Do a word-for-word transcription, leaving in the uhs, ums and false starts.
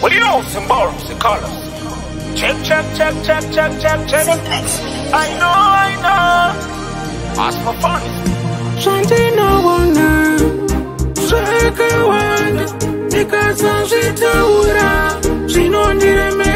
Well, you know, some bulbs, the colors. Check, check, check, check, check, check, check. I know, I know. Ask for fun. Something no one Shaka one. Because I'm shit to ura. She don't need a